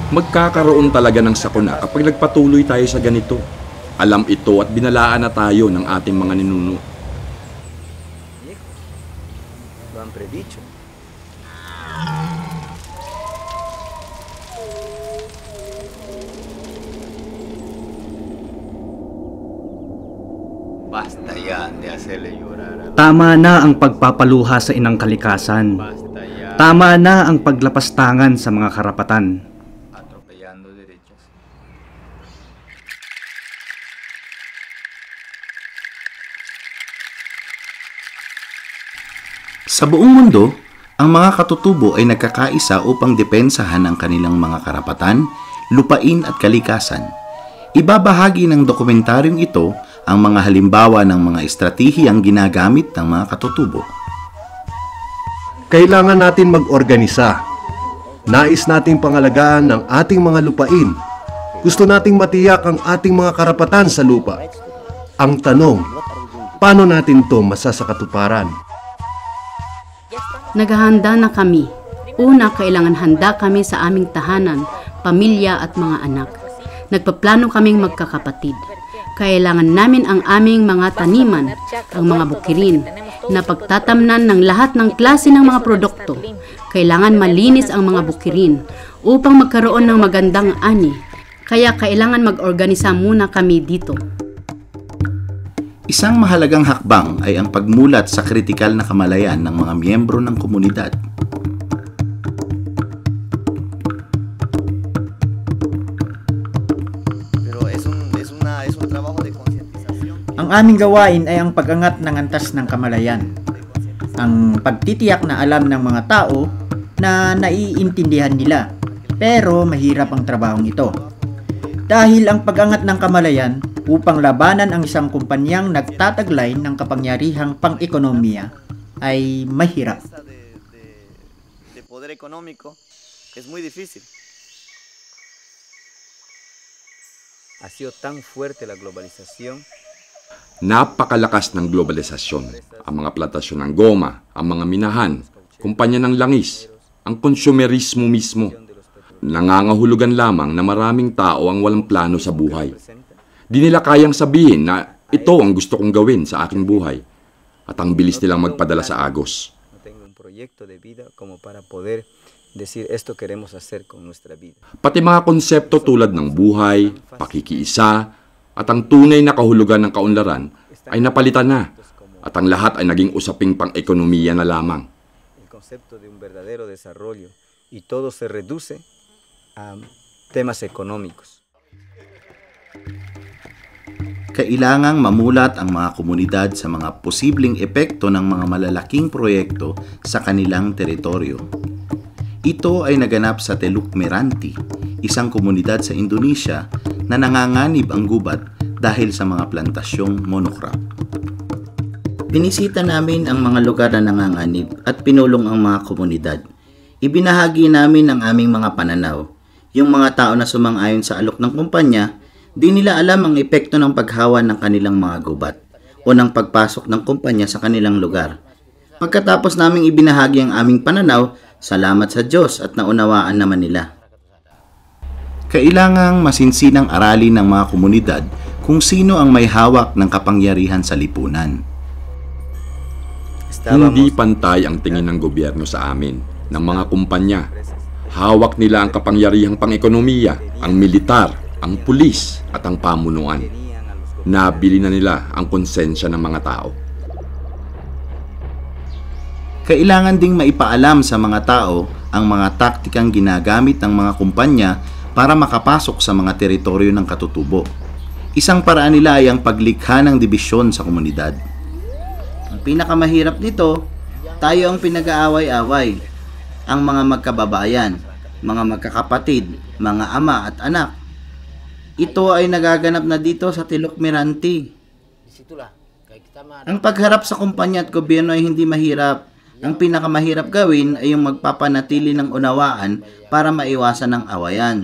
Magkakaroon talaga ng sakuna kapag nagpatuloy tayo sa ganito. Alam ito at binalaan na tayo ng ating mga ninuno. Lo han predicho. Basta yan de hacerle llorar. Tama na ang pagpapaluha sa inang kalikasan. Basta yan. Tama na ang paglapastangan sa mga karapatan. Atropellando derechos. Sa buong mundo, ang mga katutubo ay nagkakaisa upang depensahan ang kanilang mga karapatan, lupain at kalikasan. Ibabahagi ng dokumentaryong ito ang mga halimbawa ng mga estratehiyang ginagamit ng mga katutubo. Kailangan natin mag-organisa. Nais nating pangalagaan ang ating mga lupain. Gusto nating matiyak ang ating mga karapatan sa lupa. Ang tanong, paano natin ito masasakatuparan? Naghahanda na kami. Una, kailangan handa kami sa aming tahanan, pamilya at mga anak. Nagpaplano kaming magkakapatid. Kailangan namin ang aming mga taniman, ang mga bukirin, na pagtatamnan ng lahat ng klase ng mga produkto. Kailangan malinis ang mga bukirin upang magkaroon ng magandang ani. Kaya kailangan mag-organisa muna kami dito. Isang mahalagang hakbang ay ang pagmulat sa kritikal na kamalayan ng mga miyembro ng komunidad. Ang aming gawain ay ang pag-angat ng antas ng kamalayan. Ang pagtitiyak na alam ng mga tao na naiintindihan nila, pero mahirap ang trabahong ito. Dahil ang pag-angat ng kamalayan upang labanan ang isang kumpanyang nagtataglay ng kapangyarihang pang-ekonomiya ay mahirap. De poder económico es muy difícil. Ha sido tan fuerte la globalización. Napakalakas ng globalisasyon. Ang mga plantasyon ng goma, ang mga minahan, kumpanya ng langis, ang konsumerismo mismo. Nangangahulugan lamang na maraming tao ang walang plano sa buhay. Di nila kayang sabihin na ito ang gusto kong gawin sa aking buhay. At ang bilis nilang magpadala sa agos. Pati mga konsepto tulad ng buhay, pakikiisa, at ang tunay na kahulugan ng kaunlaran ay napalitan na. At ang lahat ay naging usaping pang-ekonomiya na lamang. El concepto de un verdadero desarrollo y todo se reduce a temas económicos. Kailangang mamulat ang mga komunidad sa mga posibleng epekto ng mga malalaking proyekto sa kanilang teritoryo. Ito ay naganap sa Teluk Meranti, isang komunidad sa Indonesia na nanganganib ang gubat dahil sa mga plantasyong monocrop. Binisita namin ang mga lugar na nanganganib at pinulong ang mga komunidad. Ibinahagi namin ang aming mga pananaw. Yung mga tao na sumang-ayon sa alok ng kumpanya, di nila alam ang epekto ng paghawa ng kanilang mga gubat o ng pagpasok ng kumpanya sa kanilang lugar. Pagkatapos naming ibinahagi ang aming pananaw, salamat sa Diyos at naunawaan naman nila. Kailangang masinsinang aralin ng mga komunidad kung sino ang may hawak ng kapangyarihan sa lipunan. Hindi pantay ang tingin ng gobyerno sa amin, ng mga kumpanya. Hawak nila ang kapangyarihang pang-ekonomiya, ang militar, ang pulis at ang pamunuan. Nabili na nila ang konsensya ng mga tao. Kailangan ding maipaalam sa mga tao ang mga taktikang ginagamit ng mga kumpanya para makapasok sa mga teritoryo ng katutubo. Isang paraan nila ay ang paglikha ng dibisyon sa komunidad. Ang pinakamahirap nito, tayo ang pinag-aaway-away. Ang mga magkababayan, mga magkakapatid, mga ama at anak. Ito ay nagaganap na dito sa Teluk Meranti. Ang pagharap sa kumpanya at gobyerno ay hindi mahirap. Ang pinakamahirap gawin ay yung magpapanatili ng unawaan para maiwasan ang awayan.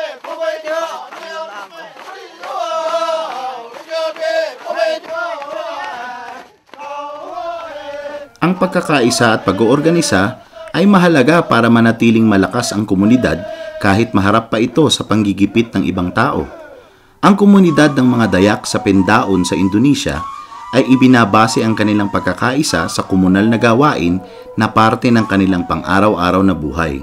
Ang pagkakaisa at pag-oorganisa ay mahalaga para manatiling malakas ang komunidad kahit maharap pa ito sa panggigipit ng ibang tao. Ang komunidad ng mga Dayak sa Pendaon sa Indonesia ay ibinabase ang kanilang pagkakaisa sa komunal na gawain na parte ng kanilang pang-araw-araw na buhay.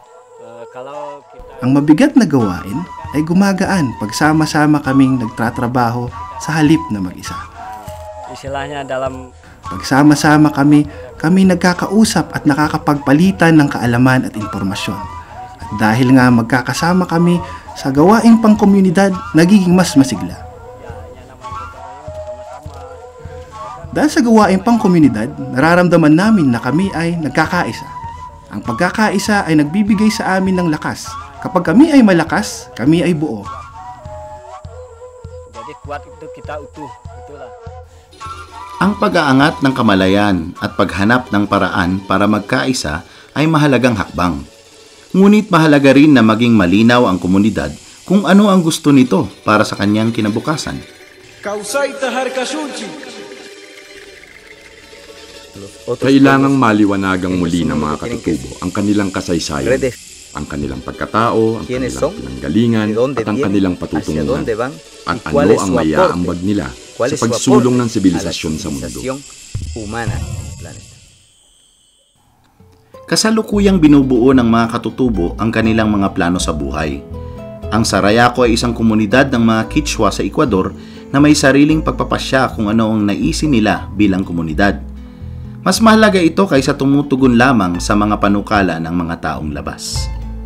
Ang mabigat na gawain ay gumagaan pag sama-sama kaming nagtatrabaho sa halip na mag-isa. Istilahnya dalam Pagsama-sama kami nagkakausap at nakakapagpalitan ng kaalaman at impormasyon. At dahil nga magkakasama kami sa gawaing pangkomunidad, nagiging mas masigla. Dahil sa gawaing pangkomunidad, nararamdaman namin na kami ay nagkakaisa. Ang pagkakaisa ay nagbibigay sa amin ng lakas. Kapag kami ay malakas, kami ay buo. jadi kuat itu kita utuh, itulah. Ang pag-aangat ng kamalayan at paghanap ng paraan para magkaisa ay mahalagang hakbang. Ngunit mahalaga rin na maging malinaw ang komunidad kung ano ang gusto nito para sa kanyang kinabukasan. Kailangang maliwanagang muli ng mga katutubo ang kanilang kasaysayan, ang kanilang pagkatao, ang kanilang pinanggalingan, at ang kanilang patutunguhan, at ano ang maiaambag nila sa pagsulong ng sibilisasyon sa mundo. Kasalukuyang binubuo ng mga katutubo ang kanilang mga plano sa buhay. Ang Sarayaco ay isang komunidad ng mga Kichwa sa Ecuador na may sariling pagpapasya kung ano ang naisin nila bilang komunidad. Mas mahalaga ito kaysa tumutugon lamang sa mga panukala ng mga taong labas.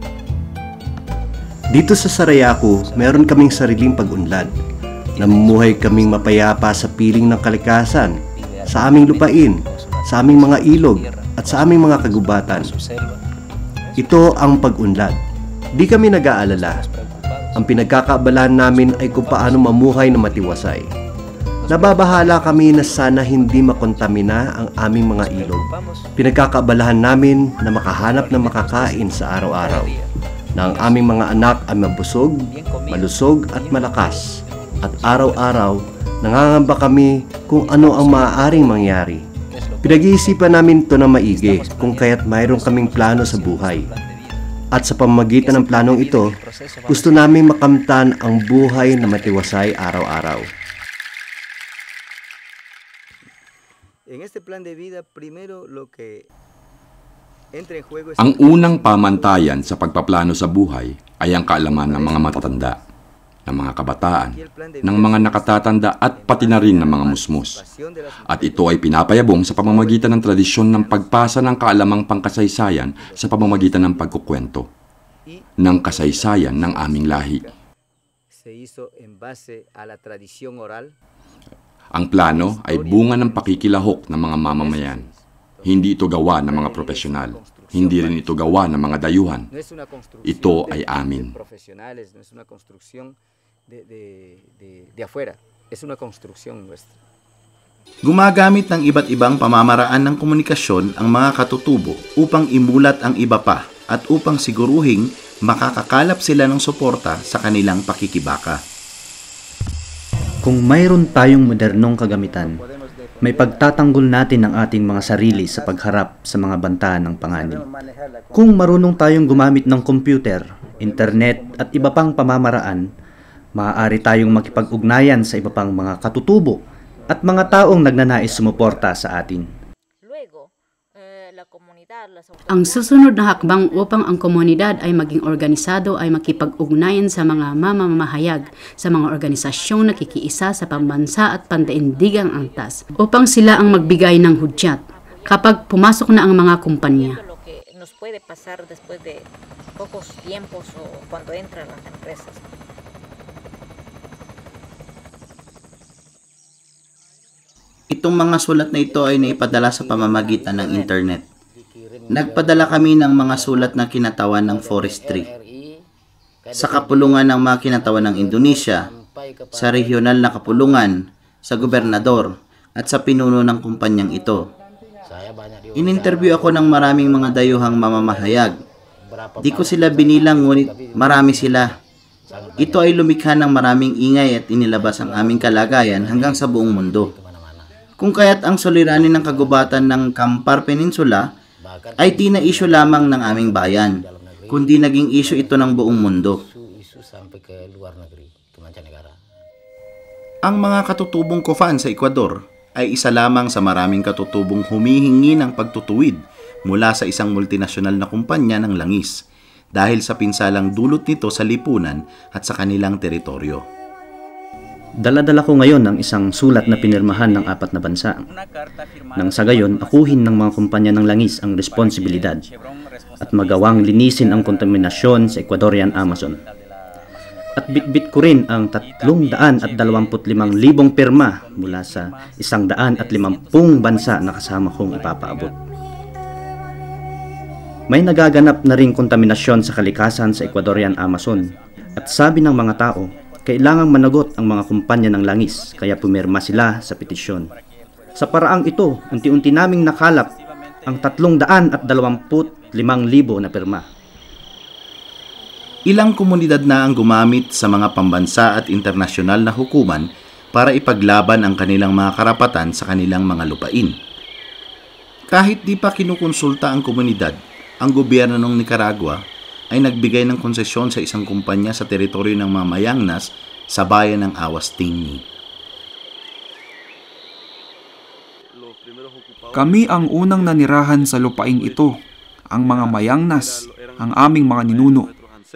Dito sa Sarayaco, meron kaming sariling pag-unlad. Namumuhay kaming mapayapa sa piling ng kalikasan, sa aming lupain, sa aming mga ilog, at sa aming mga kagubatan. Ito ang pag-unlad. Di kami nag-aalala. Ang pinagkakaabalahan namin ay kung paano mamuhay na matiwasay. Nababahala kami na sana hindi makontamina ang aming mga ilog. Pinagkakaabalahan namin na makahanap ng makakain sa araw-araw, na ang aming mga anak ay mabusog, malusog at malakas. At araw-araw, nangangamba kami kung ano ang maaaring mangyari. Pinag-iisipan namin ito na maigi kung kaya't mayroon kaming plano sa buhay. At sa pamamagitan ng planong ito, gusto namin makamtan ang buhay na matiwasay araw-araw. Ang unang pamantayan sa pagpaplano sa buhay ay ang kaalaman ng mga matatanda, ng mga kabataan, ng mga nakatatanda at pati na rin ng mga musmos. At ito ay pinapayabong sa pamamagitan ng tradisyon ng pagpasa ng kaalamang pangkasaysayan sa pamamagitan ng pagkukwento ng kasaysayan ng aming lahi. Ang plano ay bunga ng pakikilahok ng mga mamamayan. Hindi ito gawa ng mga profesional. Hindi rin ito gawa ng mga dayuhan. Ito ay amin. Gumagamit ng iba't ibang pamamaraan ng komunikasyon ang mga katutubo upang imulat ang iba pa at upang siguruhing makakakalap sila ng suporta sa kanilang pakikibaka. Kung mayroon tayong modernong kagamitan, may pagtatanggol natin ang ating mga sarili sa pagharap sa mga banta ng panganib. Kung marunong tayong gumamit ng computer, internet at iba pang pamamaraan, maaari tayong makipag-ugnayan sa iba pang mga katutubo at mga taong nagnanais sumuporta sa atin. Ang susunod na hakbang upang ang komunidad ay maging organisado ay makipag-ugnayan sa mga mamamahayag sa mga organisasyong nakikiisa sa pambansa at pandaigdigang antas upang sila ang magbigay ng hudyat kapag pumasok na ang mga kumpanya. Itong mga sulat na ito ay naipadala sa pamamagitan ng internet. Nagpadala kami ng mga sulat na kinatawan ng forestry sa kapulungan ng mga kinatawan ng Indonesia, sa regional na kapulungan, sa gobernador, at sa pinuno ng kumpanyang ito. In-interview ako ng maraming mga dayuhang mamamahayag. Di ko sila binilang, ngunit marami sila. Ito ay lumikha ng maraming ingay at inilabas ang aming kalagayan hanggang sa buong mundo. Kung kaya't ang suliranin ng kagubatan ng Kampar Peninsula ay tina-issue lamang ng aming bayan. kundi naging issue ito ng buong mundo. Ang mga katutubong Cofan sa Ecuador ay isa lamang sa maraming katutubong humihingi ng pagtutuwid mula sa isang multinasyonal na kumpanya ng langis dahil sa pinsalang dulot nito sa lipunan at sa kanilang teritoryo. Dala-dala ko ngayon ang isang sulat na pinirmahan ng 4 na bansa. Nang sa gayon, akuhin ng mga kumpanya ng langis ang responsibilidad at magawang linisin ang kontaminasyon sa Ecuadorian Amazon. At bitbit ko rin ang 325,000 pirma mula sa 150 bansa na kasama kong ipapaabot. May nagaganap na ring kontaminasyon sa kalikasan sa Ecuadorian Amazon at sabi ng mga tao, kailangang managot ang mga kumpanya ng langis kaya pumirma sila sa petisyon. Sa paraang ito, unti-unti naming nakalap ang 325,000 na pirma. Ilang komunidad na ang gumamit sa mga pambansa at internasyonal na hukuman para ipaglaban ang kanilang mga karapatan sa kanilang mga lupain. Kahit di pa kinukonsulta ang komunidad, ang gobyerno ng Nicaragua ay nagbigay ng konsesyon sa isang kumpanya sa teritoryo ng mga Mayangnas sa bayan ng Aguas Tingni. Kami ang unang nanirahan sa lupaing ito, ang mga Mayangnas, ang aming mga ninuno.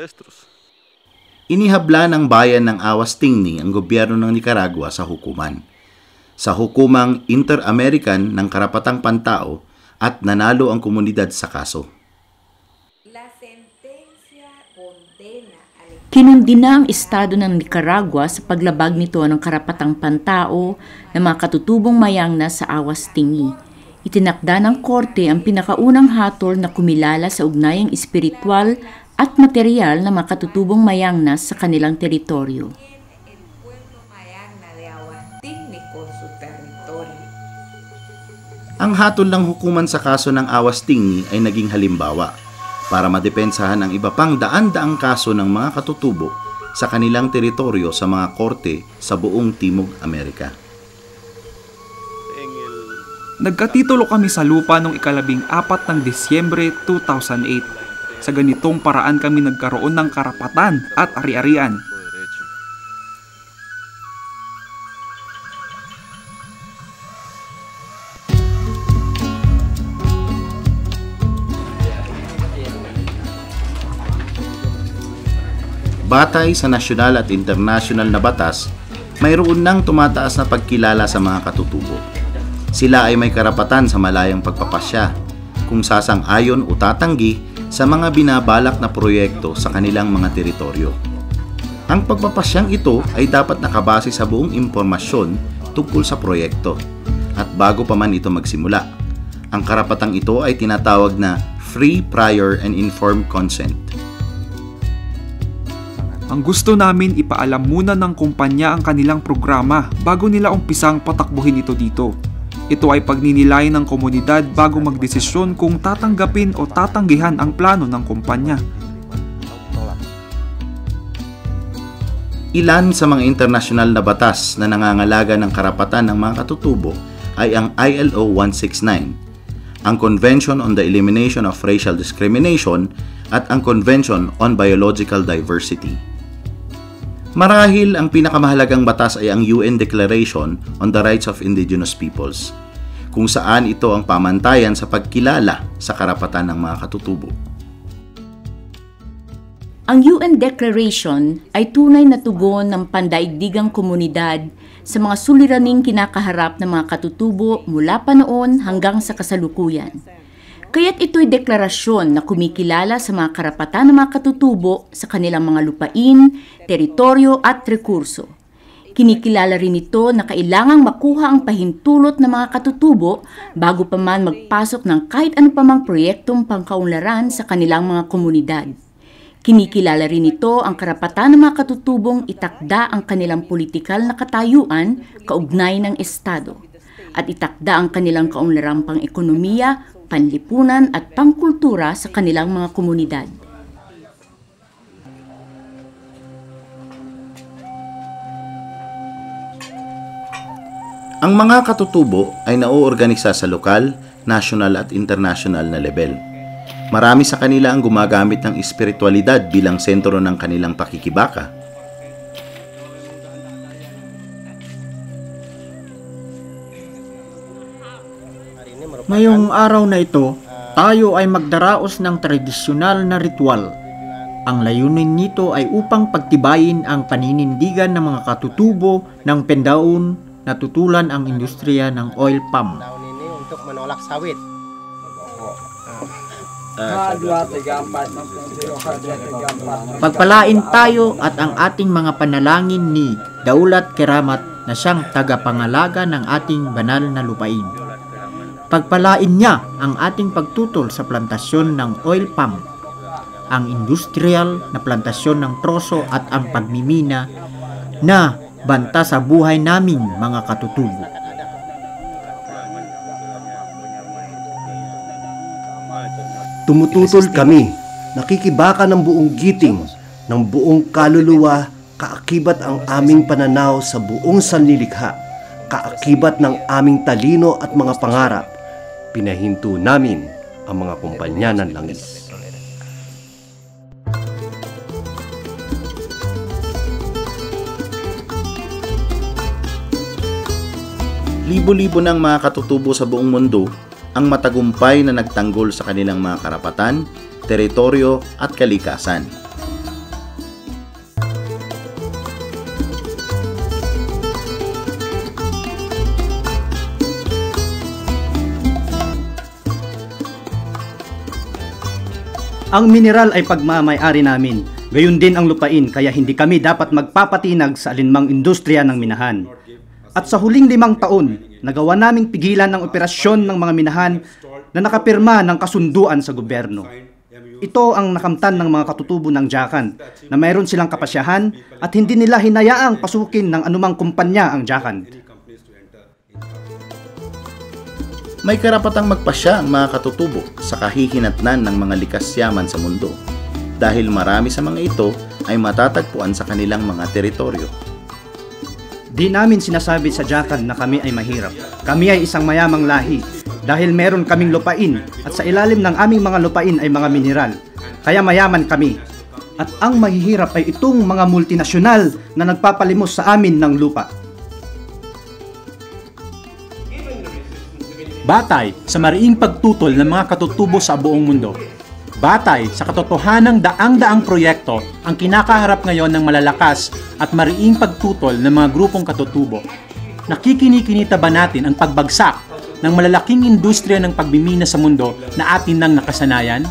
Inihabla ng bayan ng Aguas Tingni ang gobyerno ng Nicaragua sa hukuman. Sa hukumang Inter-American ng Karapatang Pantao at nanalo ang komunidad sa kaso. Kinundina ang Estado ng Nicaragua sa paglabag nito ng karapatang pantao ng mga katutubong Mayangnas sa Aguas Tingni. Itinakda ng korte ang pinakaunang hatol na kumilala sa ugnayang espiritual at material ng mga katutubong Mayangnas sa kanilang teritoryo. Ang hatol ng hukuman sa kaso ng Aguas Tingni ay naging halimbawa para madepensahan ang iba pang daan-daang kaso ng mga katutubo sa kanilang teritoryo sa mga korte sa buong Timog Amerika. Nagkatitulo kami sa lupa noong 14 ng Disyembre 2008. Sa ganitong paraan kami nagkaroon ng karapatan at ari-arian. Batay sa nasyonal at internasyonal na batas, mayroon nang tumataas na pagkilala sa mga katutubo. Sila ay may karapatan sa malayang pagpapasya, kung sasang-ayon o tatanggi sa mga binabalak na proyekto sa kanilang mga teritoryo. Ang pagpapasyang ito ay dapat nakabase sa buong impormasyon tungkol sa proyekto at bago pa man ito magsimula. Ang karapatang ito ay tinatawag na free, prior, and informed consent. Ang gusto namin ipaalam muna ng kumpanya ang kanilang programa bago nila umpisang patakbuhin ito dito. Ito ay pagninilayan ng komunidad bago magdesisyon kung tatanggapin o tatanggihan ang plano ng kumpanya. Ilan sa mga internasyonal na batas na nangangalaga ng karapatan ng mga katutubo ay ang ILO 169, ang Convention on the Elimination of Racial Discrimination at ang Convention on Biological Diversity. Marahil ang pinakamahalagang batas ay ang UN Declaration on the Rights of Indigenous Peoples, kung saan ito ang pamantayan sa pagkilala sa karapatan ng mga katutubo. Ang UN Declaration ay tunay na tugon ng pandaigdigang komunidad sa mga suliraning kinakaharap ng mga katutubo mula pa noon hanggang sa kasalukuyan. Kaya't ito'y deklarasyon na kumikilala sa mga karapatan ng mga katutubo sa kanilang mga lupain, teritoryo at rekurso. Kinikilala rin ito na kailangang makuha ang pahintulot ng mga katutubo bago pa man magpasok ng kahit ano pa mang proyektong pangkaunlaran sa kanilang mga komunidad. Kinikilala rin ito ang karapatan ng mga katutubong itakda ang kanilang politikal na katayuan kaugnay ng Estado at itakda ang kanilang kaunlarang pang-ekonomiya, panlipunan at pangkultura sa kanilang mga komunidad. Ang mga katutubo ay nauorganisa sa lokal, national at international na level. Marami sa kanila ang gumagamit ng espiritualidad bilang sentro ng kanilang pakikibaka. Ngayong araw na ito, tayo ay magdaraos ng tradisyonal na ritual. Ang layunin nito ay upang pagtibayin ang paninindigan ng mga katutubo ng Pendaon na tutulan ang industriya ng oil palm. Untuk menolak sawit. Pagpalain tayo at ang ating mga panalangin ni Daulat Keramat na siyang tagapangalaga ng ating banal na lupain. Pagpalain niya ang ating pagtutol sa plantasyon ng oil palm, ang industrial na plantasyon ng troso at ang pagmimina na banta sa buhay naming mga katutubo. Tumututol kami, nakikibaka ng buong giting, ng buong kaluluwa, kaakibat ang aming pananaw sa buong sanlilikha, kaakibat ng aming talino at mga pangarap. Pinahinto namin ang mga kumpanya ng langis. Libo-libo ng mga katutubo sa buong mundo ang matagumpay na nagtanggol sa kanilang mga karapatan, teritoryo at kalikasan. Ang mineral ay pagmamay-ari namin, gayon din ang lupain, kaya hindi kami dapat magpapatinag sa alinmang industriya ng minahan. At sa huling 5 taon, nagawa naming pigilan ng operasyon ng mga minahan na nakapirma ng kasunduan sa gobyerno. Ito ang nakamtan ng mga katutubo ng Jakan, na mayroon silang kapasyahan at hindi nila hinayaang pasukin ng anumang kumpanya ang Jakan. May karapatang magpasya ang mga katutubo sa kahihinatnan ng mga likas yaman sa mundo dahil marami sa mga ito ay matatagpuan sa kanilang mga teritoryo. Di namin sinasabi sa Jakan na kami ay mahirap. Kami ay isang mayamang lahi dahil meron kaming lupain at sa ilalim ng aming mga lupain ay mga mineral. Kaya mayaman kami. At ang mahihirap ay itong mga multinasyonal na nagpapalimos sa amin ng lupa. Batay sa mariing pagtutol ng mga katutubo sa buong mundo. Batay sa katotohanang daang-daang proyekto ang kinakaharap ngayon ng malalakas at mariing pagtutol ng mga grupong katutubo. Nakikinikinita ba natin ang pagbagsak ng malalaking industriya ng pagbimina sa mundo na atin nang nakasanayan?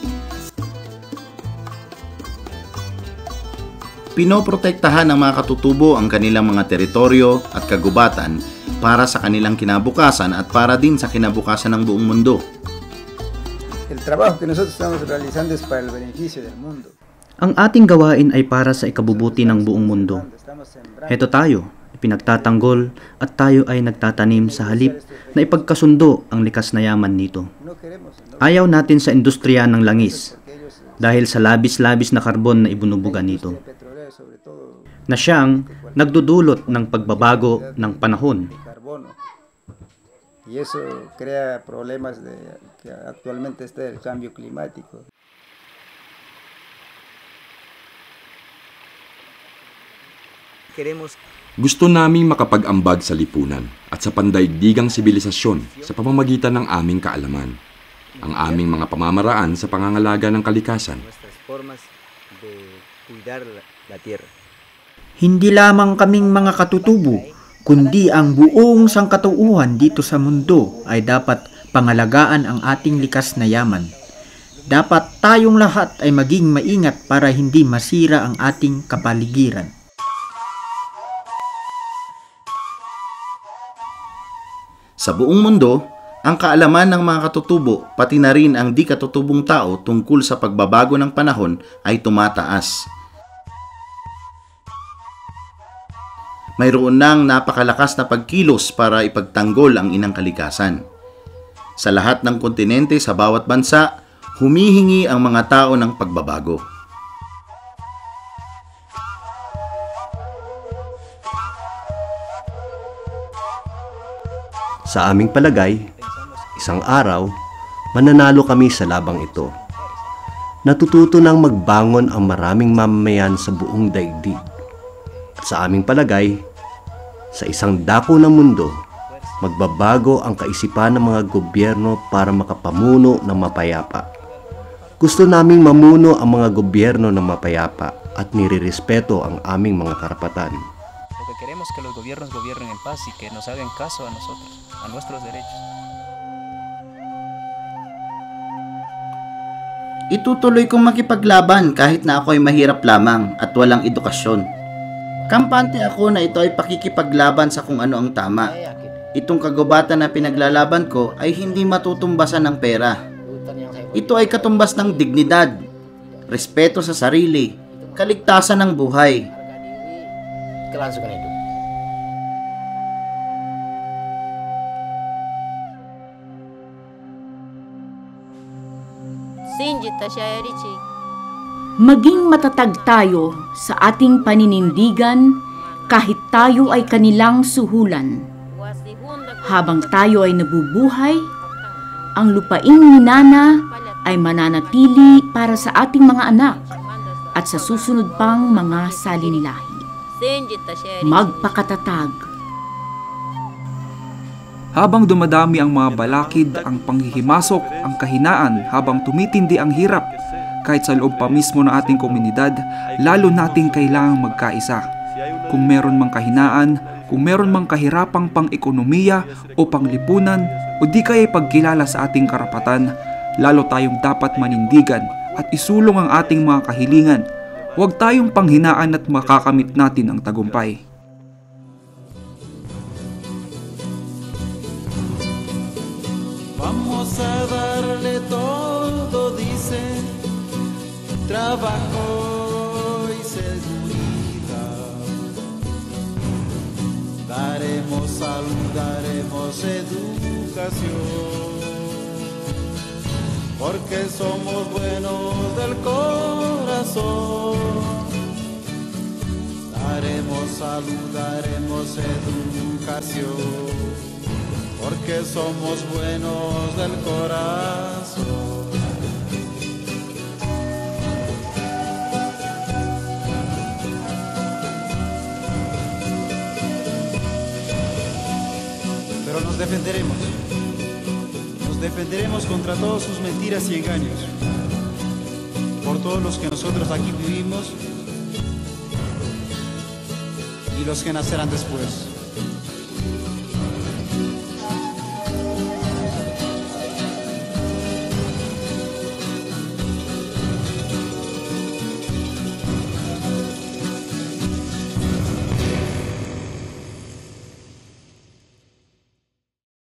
Pinoprotektahan ng mga katutubo ang kanilang mga teritoryo at kagubatan para sa kanilang kinabukasan at para din sa kinabukasan ng buong mundo. El trabajo que nosotros estamos realizando es para el beneficio del mundo. Ang ating gawain ay para sa ikabubuti ng buong mundo. Heto tayo, ipinagtatanggol at tayo ay nagtatanim sa halip na ipagkasundo ang likas na yaman nito. Ayaw natin sa industriya ng langis dahil sa labis-labis na karbon na ibunubugan nito, na siyang nagdudulot ng pagbabago ng panahon. Y eso crea problemas que actualmente está el cambio climático. Gusto naming makapag-ambag sa lipunan at sa pandaigdigang sibilisasyon sa pamamagitan ng aming kaalaman, ang aming mga pamamaraan sa pangangalaga ng kalikasan. Hindi lamang kaming mga katutubo, kundi ang buong sangkatauhan dito sa mundo ay dapat pangalagaan ang ating likas na yaman. Dapat tayong lahat ay maging maingat para hindi masira ang ating kapaligiran. Sa buong mundo, ang kaalaman ng mga katutubo, pati na rin ang di katutubong tao tungkol sa pagbabago ng panahon ay tumataas. Mayroon nang napakalakas na pagkilos para ipagtanggol ang inang kalikasan. Sa lahat ng kontinente sa bawat bansa, humihingi ang mga tao ng pagbabago. Sa aming palagay, isang araw, mananalo kami sa labang ito. natututo nang magbangon ang maraming mamamayan sa buong daigdig. At sa aming palagay, sa isang dako ng mundo, magbabago ang kaisipan ng mga gobyerno para makapamuno ng mapayapa. Gusto naming mamuno ang mga gobyerno ng mapayapa at nirirespeto ang aming mga karapatan. Lo que queremos es que los gobiernos gobiernen en paz y que nos hagan caso a nosotros, a nuestros derechos. Itutuloy kong makipaglaban kahit na ako ay mahirap lamang at walang edukasyon. Kampante ako na ito ay pakikipaglaban sa kung ano ang tama. Itong kagubatan na pinaglalaban ko ay hindi matutumbasan ng pera. Ito ay katumbas ng dignidad, respeto sa sarili, kaligtasan ng buhay. Kelangsungan hidup. Maging matatag tayo sa ating paninindigan kahit tayo ay kanilang suhulan. Habang tayo ay nabubuhay, ang lupaing minana ay mananatili para sa ating mga anak at sa susunod pang mga salinlahi. Magpakatatag. Habang dumadami ang mga balakid, ang panghihimasok, ang kahinaan, habang tumitindi ang hirap, kahit sa loob pa mismo ng ating komunidad, lalo nating kailangang magkaisa. Kung meron mang kahinaan, kung meron mang kahirapang pang-ekonomiya o panglipunan, o di kaya pagkilala sa ating karapatan, lalo tayong dapat manindigan at isulong ang ating mga kahilingan. Huwag tayong panghinaan at makakamit natin ang tagumpay. Vamos a darle todo, dice, trabajo y seguridad. Daremos salud, daremos educación, porque somos buenos del corazón. Daremos salud, daremos educación, porque somos buenos del corazón. Pero nos defenderemos contra todas sus mentiras y engaños, por todos los que nosotros aquí vivimos y los que nacerán después.